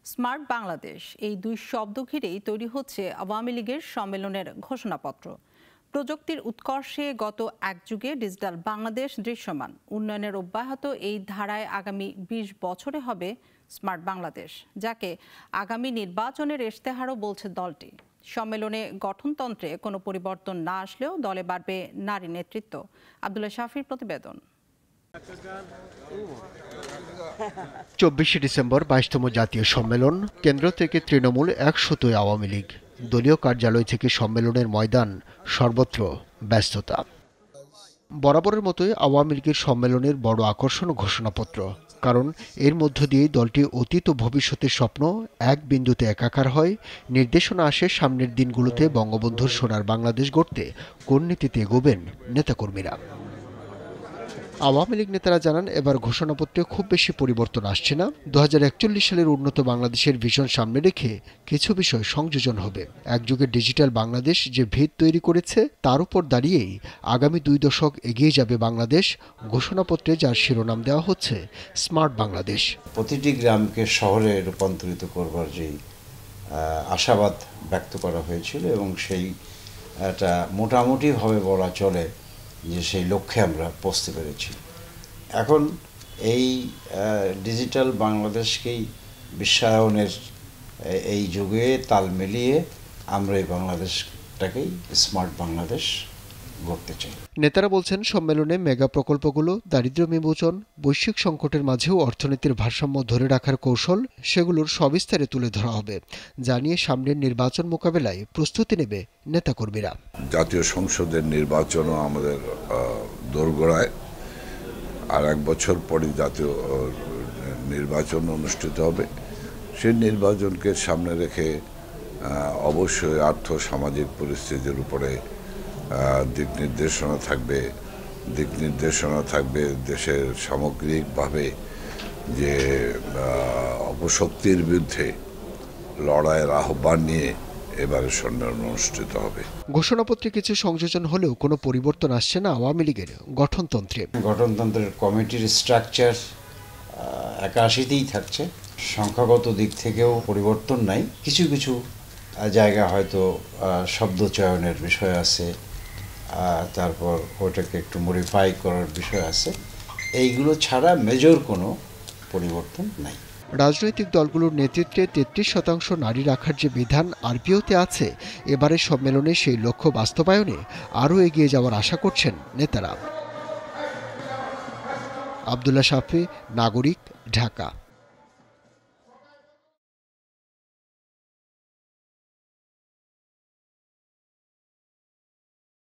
Smart Bangladesh এই দুই শব্দ ঘিরেই তৈরি হচ্ছে আওয়ামী লীগের সম্মেলনের ঘোষণাপত্র। প্রযুক্তির উৎকর্ষে গত এক যুগে ডিজিটাল বাংলাদেশ দৃশ্যমান, উন্নয়নের অব্যাহত এই ধারায় আগামী ২০ বছরে হবে স্মার্ট বাংলাদেশ, যাকে আগামী নির্বাচনের ইশতেহারও বলছে দলটি। সম্মেলনে গঠনতন্ত্রে কোনো পরিবর্তন না আসলেও দলে বাড়বে নারী নেতৃত্ব। আব্দুল্লাহ শাফির প্রতিবেদন। ২৪শে ডিসেম্বর ২২তম জাতীয় সম্মেলন। কেন্দ্র থেকে তৃণমূল ১০০ আওয়ামী লীগ। দলীয় কার্যালয় থেকে সম্মেলনের ময়দান, সর্বত্র ব্যস্ততা। বরাবরের মতোই আওয়ামী লীগের সম্মেলনের বড় আকর্ষণ ঘোষণাপত্র, কারণ এর মধ্য দিয়েই দলটি অতীত ও ভবিষ্যতের স্বপ্ন এক বিন্দুতে একাকার হয়। নির্দেশনা আসে সামনের দিনগুলোতে বঙ্গবন্ধুর সোনার বাংলাদেশ গড়তে কোন নীতিতে এগোবেন নেতাকর্মীরা। আওয়ামী লীগ নেতারা জানান, এবার ঘোষণাপত্রে খুব বেশি পরিবর্তন আসছে না। ২০৪১ সালের উন্নত বাংলাদেশের ভিশন সামনে রেখে কিছু বিষয় সংযোজন হবে। একযুগে ডিজিটাল বাংলাদেশ যে ভিত তৈরি করেছে, তার উপর দাঁড়িয়েই আগামী ২ দশক এগিয়ে যাবে বাংলাদেশ। ঘোষণাপত্রে যার শিরোনাম দেওয়া হচ্ছে স্মার্ট বাংলাদেশ। প্রতিটি গ্রামকে শহরে রূপান্তরিত করবার যে আশাবাদ ব্যক্ত করা হয়েছিল, এবং সেইটা মোটামুটিভাবে বলা চলে যে সেই লক্ষ্যে আমরা পৌঁছতে পেরেছি। এখন এই ডিজিটাল বাংলাদেশকেই বিশ্বায়নের এই যুগে তাল মিলিয়ে আমরা এই বাংলাদেশটাকেই স্মার্ট বাংলাদেশ গড়তে চাই। নেতারা বলছেন, সম্মেলনে মেগা প্রকল্পগুলো, দারিদ্র্য বিমোচন, বৈশ্বিক সংকটের মাঝেও অর্থনীতির ভারসাম্য ধরে রাখার কৌশল, সেগুলোর সবিস্তারে তুলে ধরা হবে। জানিয়ে সামনের নির্বাচন মোকাবেলায় প্রস্তুতি নেবে নেতাকর্মীরা। জাতীয় সংসদের নির্বাচনও আমাদের দোরগোড়ায়, আর ১ বছর পরে জাতীয় নির্বাচন অনুষ্ঠিত হবে। সেই নির্বাচনকে সামনে রেখে অবশ্যই আর্থ সামাজিক পরিস্থিতির উপরে দিক নির্দেশনা থাকবে দেশের সামগ্রিকভাবে যে অপশক্তির বিরুদ্ধে লড়াইয়ের আহ্বান নিয়ে এবারে সম্মেলন অনুষ্ঠিত হবে। ঘোষণাপত্রে কিছু সংযোজন হলেও কোনো পরিবর্তন আসছে না আওয়ামী লীগের গঠনতন্ত্রে। গঠনতন্ত্রের কমিটির স্ট্রাকচার ৮১তেই থাকছে। সংখ্যাগত দিক থেকেও পরিবর্তন নাই। কিছু কিছু জায়গা হয়তো শব্দ চয়নের বিষয় আছে, তারপর ওটাকে একটু মডিফাই করার বিষয় আছে। এইগুলো ছাড়া মেজর কোনো পরিবর্তন নাই। রাজনৈতিক দলগুলোর নেতৃত্বে ৩৩% নারী রাখার যে বিধান আরপিওতে আছে, এবারের সম্মেলনে সেই লক্ষ্য বাস্তবায়নে আরও এগিয়ে যাওয়ার আশা করছেন নেতারা। আব্দুল্লাহ শাফি, নাগরিক, ঢাকা।